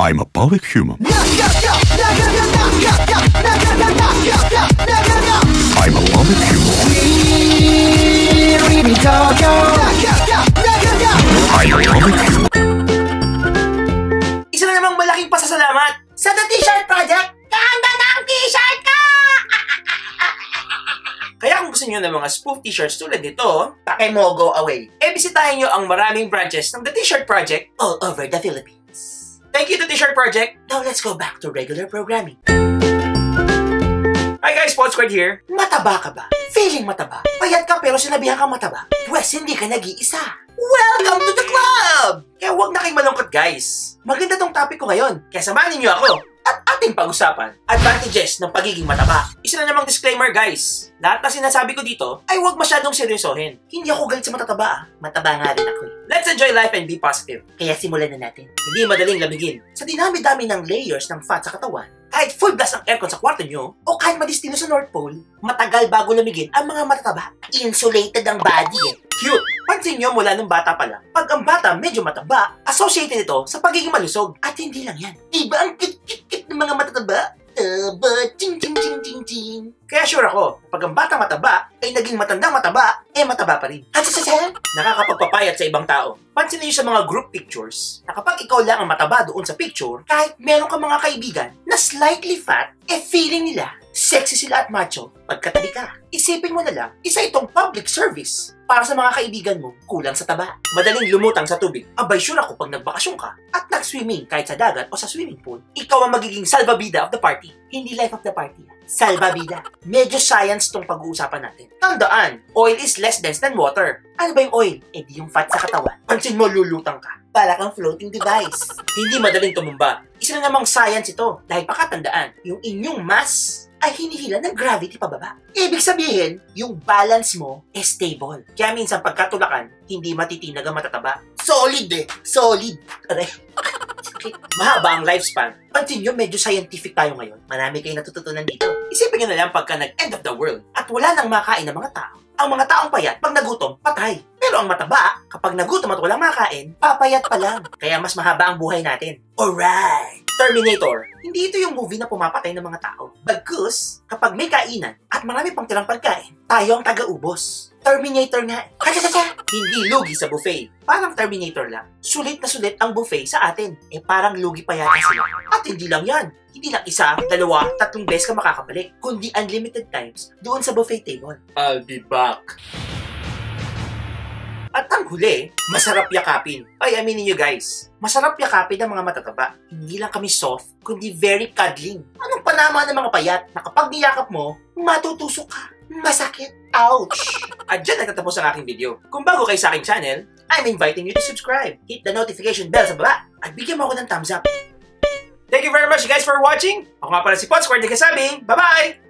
I'm a public human. I'm a public human. I'm a public human. Isa na namang malaking pasasalamat sa The T-Shirt Project. Ganda ng T-shirt ka! Kaya kung gusto nyo ng mga spoof t-shirts tulad nito, pakimogo away. Bisitahin nyo ang maraming branches ng The T-Shirt Project all over the Philippines. Thank you to T-Shirt Project. Now let's go back to regular programming. Hi guys, Pod Squad here. Mataba ka ba? Feeling mataba? Payat ka pero sinabihan kang mataba? Pwes hindi ka nag-iisa. Welcome to the club! Kaya huwag na kayong malungkot guys. Maganda tong topic ko ngayon. Kaya samahan niyo ako at ating pag-usapan advantages ng pagiging mataba. Isa na namang disclaimer guys. Lahat na sinasabi ko dito ay huwag masyadong seryosohin. Hindi ako galit sa matataba. Mataba nga rin ako eh. Let's enjoy life and be positive. Kaya simulan na natin. Hindi madaling lamigin. Sa dinami-dami ng layers ng fat sa katawan, kahit full blast ang aircon sa kwarto nyo, o kahit madistino sa North Pole, matagal bago lamigin ang mga matataba. Insulated ang body eh. Cute! Pansin nyo mula nung bata pa lang, pag ang bata medyo mataba, associated ito sa pagiging malusog. At hindi lang yan. Diba ang cute-cute ng mga matataba? Ching. Kaya sure ako, pag ang bata mataba, ay naging matandang mataba, mataba pa rin. At nakakapagpapayat sa ibang tao. Pansin niyo sa mga group pictures, na kapag ikaw lang ang mataba doon sa picture, kahit meron ka mga kaibigan na slightly fat, feeling nila, sexy sila at macho, pagkatabi ka. Isipin mo na lang, isa itong public service para sa mga kaibigan mo kulang sa taba. Madaling lumutang sa tubig. Abay sure ako pag nagbakasyon ka at nag-swimming kahit sa dagat o sa swimming pool, ikaw ang magiging salbabida of the party. Hindi life of the party. Salbabida. Medyo science tong pag-uusapan natin. Tandaan, oil is less dense than water. Ano ba yung oil? Di yung fat sa katawan. Pansin mo, lulutang ka. Para kang floating device. Hindi madaling tumumba. Isa na namang science ito. Dahil pakatandaan, yung inyong mass ay hinihila ng gravity pababa. Ibig sabihin, yung balance mo is stable. Kaya minsan pagkatulakan, hindi matitinag ang matataba. Solid eh. Solid. Aray. Mahaba ang lifespan. Pansin nyo, medyo scientific tayo ngayon. Marami kayong natututunan dito. Isipin nyo na lang pagka nag-end of the world at wala nang makain ng mga tao. Ang mga taong payat, pag nagutom, patay. Pero ang mataba, kapag nagutom at walang makain, papayat pa lang. Kaya mas mahaba ang buhay natin. Alright! Terminator. Hindi ito yung movie na pumapatay ng mga tao. Bagkus, kapag may kainan at marami pang tirang pagkain, tayo ang taga-ubos. Terminator nga. Hindi lugi sa buffet. Parang Terminator lang. Sulit na sulit ang buffet sa atin. Parang lugi pa yata sila. At hindi lang yan. Hindi lang isa, dalawa, 3 beses ka makakabalik. Kundi unlimited times doon sa buffet table. I'll be back. At ang huli, masarap yakapin. Ay, aminin nyo guys, masarap yakapin ng mga matataba. Hindi lang kami soft, kundi very cuddling. Anong panama ng mga payat na kapag niyakap mo, matutusok ka. Masakit. Ouch! At dyan nagtatapos ang aking video. Kung bago kayo sa aking channel, I'm inviting you to subscribe. Hit the notification bell sa baba at bigyan mo ako ng thumbs up. Thank you very much guys for watching. Ako nga pala si Pod Squad, nagkasabing, bye-bye!